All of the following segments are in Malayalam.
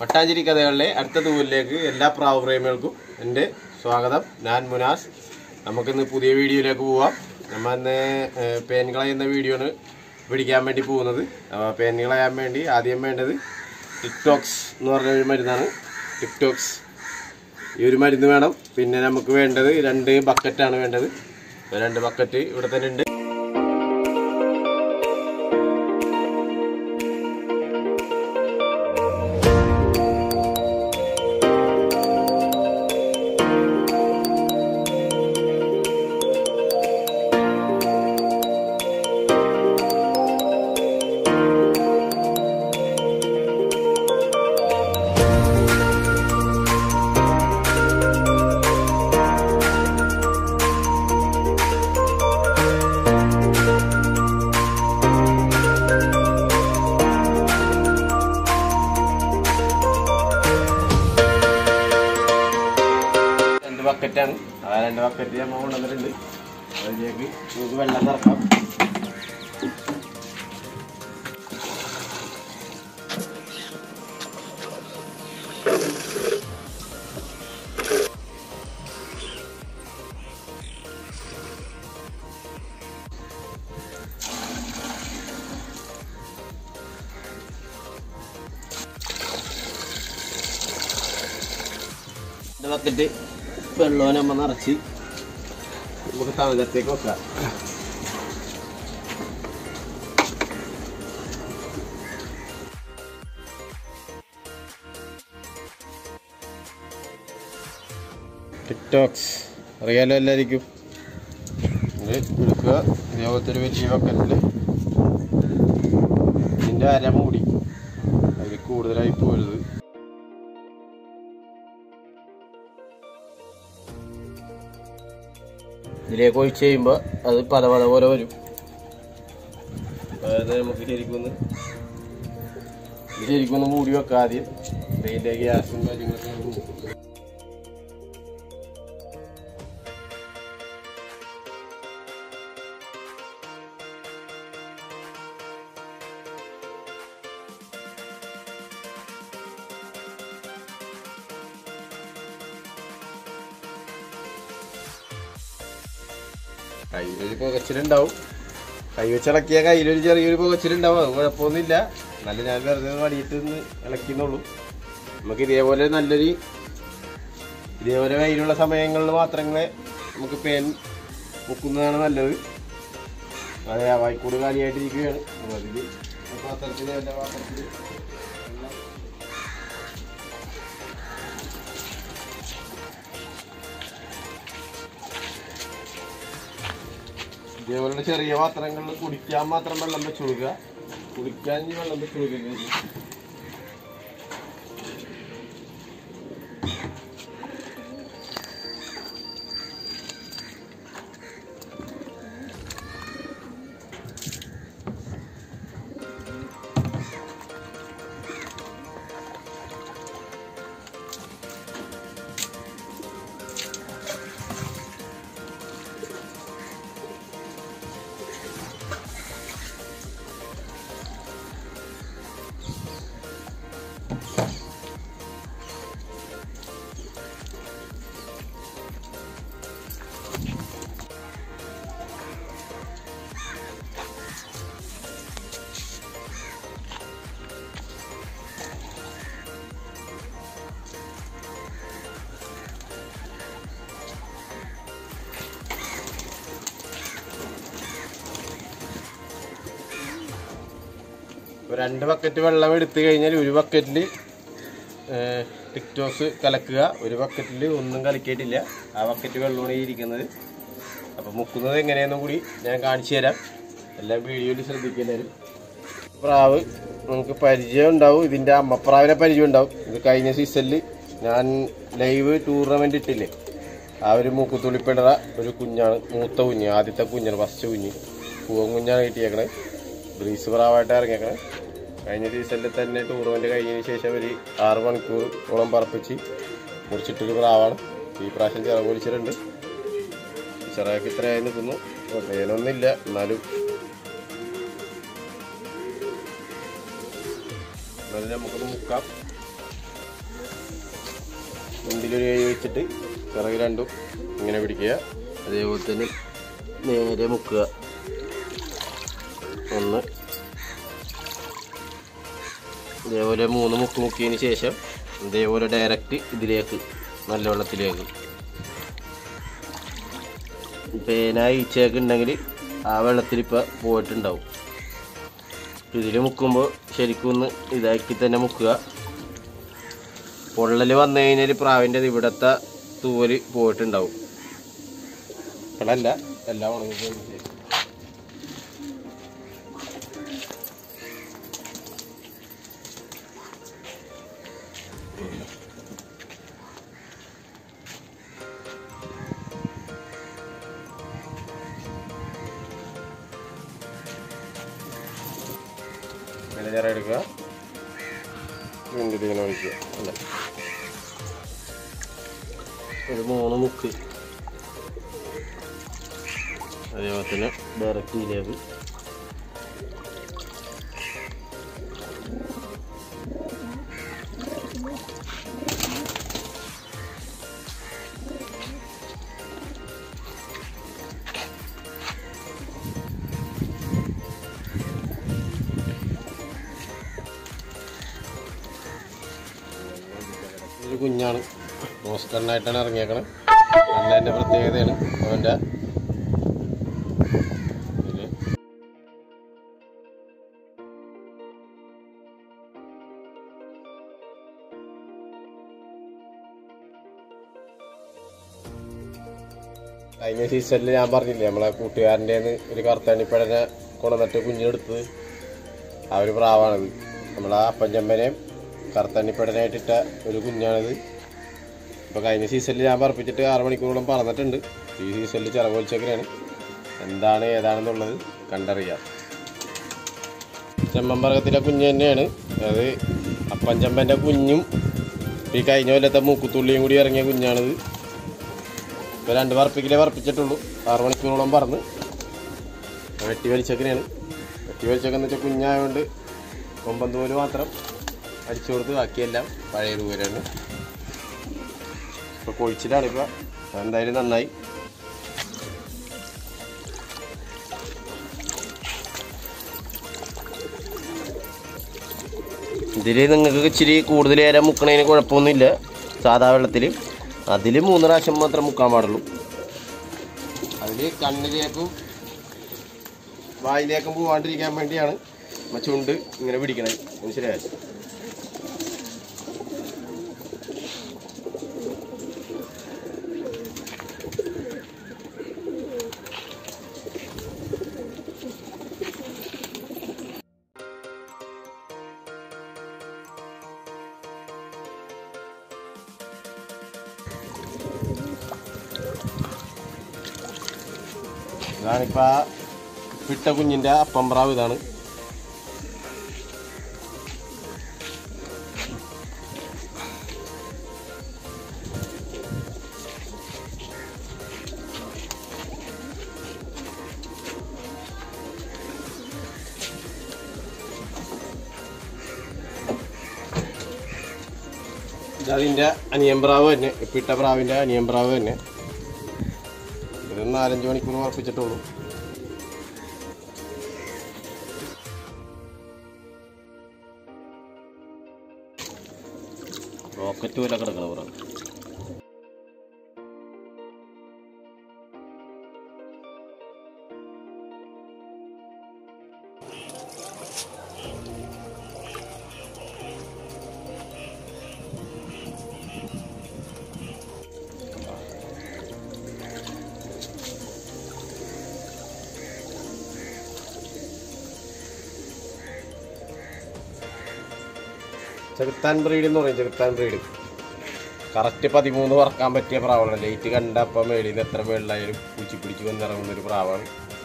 മട്ടാഞ്ചേരി കഥകളിലെ അടുത്ത തൂവലിലേക്ക് എല്ലാ പ്രാവപ്രേമികൾക്കും എൻ്റെ സ്വാഗതം. ഞാൻ മുനാസ്. നമുക്കിന്ന് പുതിയ വീഡിയോയിലേക്ക് പോവാം. നമ്മൾ ഇന്ന് പേൻ കളയുന്ന വീഡിയോ ആണ് പിടിക്കാൻ വേണ്ടി പോകുന്നത്. പേൻ കളയാൻ വേണ്ടി ആദ്യം വേണ്ടത് ടിക്ടോക്സ് എന്ന് പറഞ്ഞൊരു മരുന്നാണ്. ടിക്ടോക്സ് ഈ ഒരു മരുന്ന് വേണം. പിന്നെ നമുക്ക് വേണ്ടത് 2 ബക്കറ്റാണ് വേണ്ടത്. 2 ബക്കറ്റ് ഇവിടെ തന്നെ ഉണ്ട്. ബക്കറ്റാണ്. ആ 2 ബക്കറ്റ് നമ്മൾ കൊണ്ടുവന്നിട്ടുണ്ട്. അതിലേക്ക് നമുക്ക് വെള്ളം നിറക്കാം. ബക്കറ്റ് വെള്ളവും നമ്മൾ നിറച്ച് നമുക്ക് തണുത്തേക്ക് വെക്കാം. ടിക്ടോക്സ് അറിയാലോ എല്ലാവർക്കും. ഇത് എടുക്കുക. ഇതേപോലത്തെ ഒരു വലിയ ബക്കറ്റിൽ ഇതിൻ്റെ അര മൂടി, അതിൽ കൂടുതലായി പോരുത്. ഇതിലേക്ക് ഒഴിച്ച് കഴിയുമ്പോൾ അത് പല പോലെ വരും. അതായത് നമുക്ക് ശരിക്കൊന്ന് മൂടി വെക്കാം. ആദ്യം ഇതിൻ്റെ ഗ്യാസും കാര്യങ്ങളൊക്കെ പോകും. കയ്യിലൊരു പുകച്ചിലുണ്ടാവും. കൈ വെച്ചിളക്കിയ കയ്യിലൊരു ചെറിയൊരു പുകച്ചിലുണ്ടാവും. അത് കുഴപ്പമൊന്നുമില്ല. നല്ല ഞാൻ വെറുതെ വടിയിട്ട് നിന്ന് ഇളക്കുന്നുള്ളൂ. നമുക്ക് ഇതേപോലെ വെയിലുള്ള സമയങ്ങളിൽ മാത്രമേ നമുക്ക് പേൻ മുക്കുന്നതാണ് നല്ലത്. അത് വായിക്കൂട് കാലിയായിട്ടിരിക്കുകയാണ്. അതിൽ പാത്രത്തിൽ എൻ്റെ പാത്രത്തിൽ ഇതേപോലുള്ള ചെറിയ പാത്രങ്ങളിൽ കുടിക്കാൻ മാത്രം വെള്ളം വെച്ച് കൊടുക്കുക. കുടിക്കാൻ വെള്ളം വെച്ച് കൊടുക്കുക. ഇപ്പോൾ 2 ബക്കറ്റ് വെള്ളം എടുത്തു കഴിഞ്ഞാൽ 1 ബക്കറ്റിൽ ടിക്ടോക്സ് കലക്കുക. 1 ബക്കറ്റിൽ ഒന്നും കലക്കിയിട്ടില്ല. ആ ബക്കറ്റ് വെള്ളമാണ് ഇരിക്കുന്നത്. അപ്പോൾ മുക്കുന്നത് എങ്ങനെയെന്നും കൂടി ഞാൻ കാണിച്ചു തരാം. എല്ലാം വീഡിയോയിൽ ശ്രദ്ധിക്കുന്നവരും. പ്രാവ് നമുക്ക് പരിചയം ഉണ്ടാവും. ഇതിൻ്റെ അമ്മപ്രാവിനെ പരിചയം ഉണ്ടാവും. ഇത് കഴിഞ്ഞ സീസണിൽ ഞാൻ ലൈവ് ടൂർണമെൻ്റ് ഇട്ടില്ലേ, ആ ഒരു മൂക്കുത്തുള്ളിപ്പിടറ ഒരു കുഞ്ഞാണ്. മൂത്ത കുഞ്ഞ്, ആദ്യത്തെ കുഞ്ഞാണ്, ഫസ്റ്റ് കുഞ്ഞ്. പൂവൻ കുഞ്ഞാണ് കിട്ടിയേക്കണേ. ബ്രീസ് പ്രാവായിട്ട് ഇറങ്ങിയേക്കണേ. കഴിഞ്ഞ സീസണിൽ തന്നെ ടൂർണമെൻറ്റ് കഴിഞ്ഞതിന് ശേഷം ഒരു 6 മണിക്കൂറോളം പറപ്പിച്ച് മുറിച്ചിട്ടൊരു പ്രാവാണ്. ഈ പ്രാവശ്യം ചിറക് പൊലിച്ചിട്ടുണ്ട്. ചിറകൊക്കെ ഇത്രയായി നിൽക്കുന്നു. പേനൊന്നുമില്ല, എന്നാലും നമുക്കൊന്ന് മുക്കാം. മുണ്ടിലൊരു കൈ വെച്ചിട്ട് ചിറക് രണ്ടും ഇങ്ങനെ പിടിക്കുക. അതേപോലെ തന്നെ നേരെ മുക്കുക. ഒന്ന് ഇതേപോലെ 3 മുക്ക് മുക്കിയതിന് ശേഷം ഇതേപോലെ ഡയറക്റ്റ് ഇതിലേക്ക് നല്ല വെള്ളത്തിലേക്ക്. പേന ഈച്ചയൊക്കെ ഉണ്ടെങ്കിൽ ആ വെള്ളത്തിൽ ഇപ്പോൾ പോയിട്ടുണ്ടാവും. ഇതിൽ മുക്കുമ്പോൾ ശരിക്കും ഒന്ന് ഇതാക്കി തന്നെ മുക്കുക. പൊള്ളൽ വന്നു കഴിഞ്ഞാൽ പ്രാവിൻ്റെ ഇവിടുത്തെ തൂവൽ പോയിട്ടുണ്ടാവും. ഇപ്പോഴല്ല, എല്ലാം ഉണങ്ങി. വിനജറ എടുക്കുക, വീണ്ടും ഇങ്ങനെ ഒഴിക്കുക. അല്ല, ഒരു 3 മുക്ക് അതേപോലെ തന്നെ ഡയറക്റ്റ് ഇതിലേക്ക്. ഒരു കുഞ്ഞാണ്, മോസ്കണ്ണായിട്ടാണ് ഇറങ്ങിയേക്കണത്. നല്ല എൻ്റെ പ്രത്യേകതയാണ് അവൻ്റെ. കഴിഞ്ഞ സീസണിൽ ഞാൻ പറഞ്ഞില്ലേ, നമ്മളെ കൂട്ടുകാരൻ്റെ ഒരു കറുത്തണ്ണിപ്പഴനെ കൊണ്ടുവന്നിട്ട് കുഞ്ഞിനെടുത്തത് ആ ഒരു പ്രാവാണത്. നമ്മളാ അപ്പഞ്ചമ്മനെയും കറുത്തണ്ണിപ്പഴനായിട്ടിട്ട ഒരു കുഞ്ഞാണിത്. ഇപ്പോൾ കഴിഞ്ഞ സീസണിൽ ഞാൻ പറപ്പിച്ചിട്ട് 6 മണിക്കൂറോളം പറന്നിട്ടുണ്ട്. ഈ സീസണിൽ ചിറകൊലിച്ചൊക്കെയാണ്. എന്താണ് ഏതാണെന്നുള്ളത് കണ്ടറിയാം. ചെമ്മമ്പറകത്തിലെ കുഞ്ഞ് തന്നെയാണ് അത്. അപ്പഞ്ചമ്മൻ്റെ കുഞ്ഞും ഈ കഴിഞ്ഞ കൊല്ലത്തെ മൂക്കുത്തുള്ളിയും കൂടി ഇറങ്ങിയ കുഞ്ഞാണിത്. ഇപ്പോൾ 2 പറപ്പിക്കലേ പറപ്പിച്ചിട്ടുള്ളൂ. 6 മണിക്കൂറോളം പറന്ന് വെട്ടി വലിച്ചൊക്കെയാണ്. വെട്ടി വലിച്ചൊക്കെ എന്ന് വെച്ചാൽ കുഞ്ഞായതുകൊണ്ട് കൊമ്പൻ തൂവല് മാത്രം അടിച്ചു കൊടുത്ത് ബാക്കിയെല്ലാം പഴയ തൂവലാണ്. ഇപ്പോൾ കൊഴിച്ചിലാണ്. ഇപ്പോൾ എന്തായാലും നന്നായി. ഇതിൽ നിങ്ങൾക്ക് ഇച്ചിരി കൂടുതൽ നേരം മുക്കണതിന് കുഴപ്പമൊന്നുമില്ല. സാധാ വെള്ളത്തിൽ അതിൽ 3 പ്രാവശ്യം മാത്രം മുക്കാൻ പാടുള്ളൂ. അതിൽ കണ്ണിലേക്കും വായിലേക്കും പോകാണ്ടിരിക്കാൻ വേണ്ടിയാണ് ചുണ്ട് ഇങ്ങനെ പിടിക്കണത്. മനസ്സിലായോ? ഇതാണിപ്പോൾ ആ പിട്ട കുഞ്ഞിൻ്റെ അപ്പംപ്രാവ്. ഇതാണ് ഇതതിൻ്റെ അനിയമ്പ്രാവ് തന്നെ, പിട്ട പ്രാവിൻ്റെ അനിയമ്പ്രാവ് തന്നെ. ഇത് 4-5 മണിക്കൂർ ഉറപ്പിച്ചിട്ടുള്ളൂ. റോക്കറ്റ് പോലെ കിടക്കണ പ്രാവ്. ചെകുത്താൻ ബ്രീഡ് എന്ന് പറയും. ചെകുത്താൻ ബ്രീഡ് കറക്റ്റ് 13 പറക്കാൻ പറ്റിയ പ്രാവാണ്. ലൈറ്റ് കണ്ടപ്പോൾ മേളിൽ നിന്ന് എത്ര മേളിലായാലും കുച്ചി പിടിച്ച് വന്നിറങ്ങുന്നൊരു പ്രാവാണ്.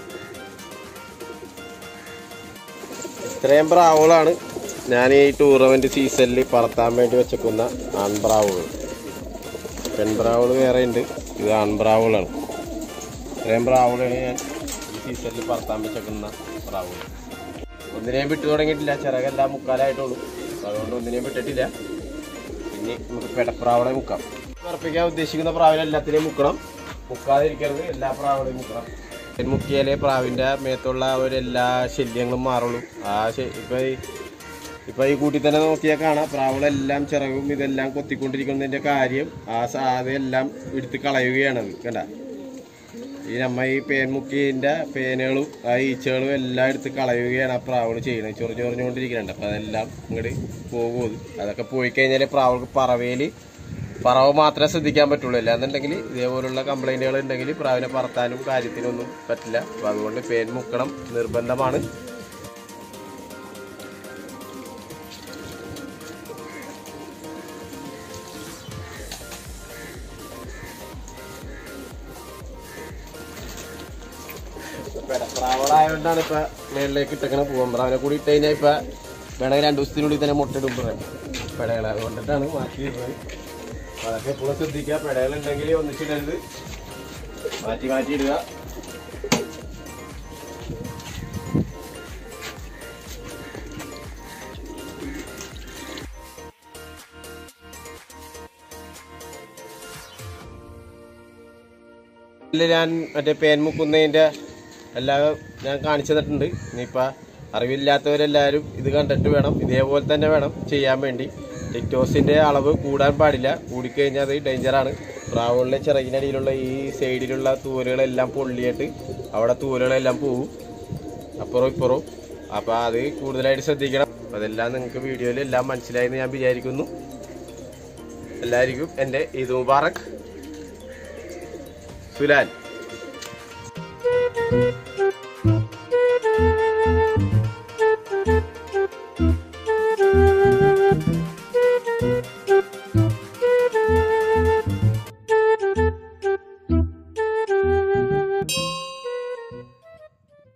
ഇത്രയും പ്രാവുകളാണ് ഞാൻ ഈ ടൂർണമെൻറ്റ് സീസണിൽ പറത്താൻ വേണ്ടി വെച്ചേക്കുന്ന ആൺപ്രാവുകൾ. പെൺപ്രാവുകൾ വേറെ ഉണ്ട്, ഇത് ആൺപ്രാവുകളാണ്. ഇത്രയും പ്രാവുകളാണ് ഞാൻ ഈ സീസണിൽ പറത്താൻ വെച്ചേക്കുന്ന പ്രാവുകൾ. ഒന്നിനെയും വിട്ടു തുടങ്ങിയിട്ടില്ല, ചിറകെല്ലാം മുക്കാലായിട്ടുള്ളൂ. അതുകൊണ്ട് ഒന്നിനെയും വിട്ടിട്ടില്ല. ഇനി നമുക്ക് പെടപ്രാവളെ മുക്കാം. ഉറപ്പിക്കാൻ ഉദ്ദേശിക്കുന്ന പ്രാവിനെ എല്ലാത്തിനെയും മുക്കണം. മുക്കാതിരിക്കരുത്, എല്ലാ പ്രാവളെയും മുക്കണം. മുക്കിയാലേ പ്രാവിൻ്റെ മേത്തുള്ള എല്ലാ ശല്യങ്ങളും മാറുള്ളൂ. ഇപ്പം ഈ കൂട്ടി തന്നെ നോക്കിയാൽ കാണാം പ്രാവുകളെല്ലാം ചിറകും ഇതെല്ലാം കൊത്തിക്കൊണ്ടിരിക്കുന്നതിൻ്റെ കാര്യം അതെല്ലാം എടുത്ത് കളയുകയാണത്. കണ്ട ഈ ഈ പേൻ മുക്കിൻ്റെ പേനുകളും ഈച്ചകളും എല്ലാം എടുത്ത് കളയുകയാണ് ആ പ്രാവുകൾ ചെയ്യുന്നത്. ചൊറിഞ്ഞുകൊണ്ടിരിക്കുന്നുണ്ട്. അപ്പം അതെല്ലാം ഇങ്ങോട്ട് പോകും. അതൊക്കെ പോയി കഴിഞ്ഞാൽ പ്രാവുകൾക്ക് പറവ് മാത്രമേ ശ്രദ്ധിക്കാൻ പറ്റുള്ളൂ. അല്ലാന്നുണ്ടെങ്കിൽ ഇതേപോലുള്ള കംപ്ലൈൻറ്റുകൾ ഉണ്ടെങ്കിൽ പ്രാവിനെ പറത്താനും കാര്യത്തിനൊന്നും പറ്റില്ല. അപ്പോൾ അതുകൊണ്ട് പേൻ മുക്കണം നിർബന്ധമാണ്. പ്രാവളായതുകൊണ്ടാണ് ഇപ്പം മേളിലേക്ക് ഇട്ടങ്ങനെ പോകാൻ. പ്രാവിനെ കൂടി ഇട്ട് കഴിഞ്ഞാൽ ഇപ്പം വേണമെങ്കിൽ 2 ദിവസത്തിനുള്ളിൽ തന്നെ മുട്ടയിടുമ്പോൾ പെടകൾ. അതുകൊണ്ടിട്ടാണ് മാറ്റിയിരുന്നത്. അപ്പോൾ അതൊക്കെ എപ്പോഴും ശ്രദ്ധിക്കുക. പെടകളുണ്ടെങ്കിൽ ഒന്നിച്ചിടരുത്, മാറ്റിയിടുക. ഞാൻ മറ്റേ പേൻ മുക്കുന്നതിൻ്റെ എല്ലാം ഞാൻ കാണിച്ചു തന്നിട്ടുണ്ട്. ഇനിയിപ്പോൾ അറിവില്ലാത്തവരെല്ലാവരും ഇത് കണ്ടിട്ട് വേണം, ഇതേപോലെ തന്നെ വേണം ചെയ്യാൻ വേണ്ടി. ടിക്ടോക്സിൻ്റെ അളവ് കൂടാൻ പാടില്ല. കൂടിക്കഴിഞ്ഞാൽ അത് ഡേഞ്ചറാണ്. പ്രാവുകളിലെ ചിറകിനടിയിലുള്ള ഈ സൈഡിലുള്ള തൂവലുകളെല്ലാം പൊള്ളിയിട്ട് അവിടെ തൂവലുകളെല്ലാം പോവും അപ്പുറവും ഇപ്പുറവും. അപ്പോൾ അത് കൂടുതലായിട്ട് ശ്രദ്ധിക്കണം. അതെല്ലാം നിങ്ങൾക്ക് വീഡിയോയിൽ എല്ലാം മനസ്സിലായെന്ന് ഞാൻ വിചാരിക്കുന്നു. എല്ലാവർക്കും എൻ്റെ ഈദ് മുബാറക്. സുലാൻ.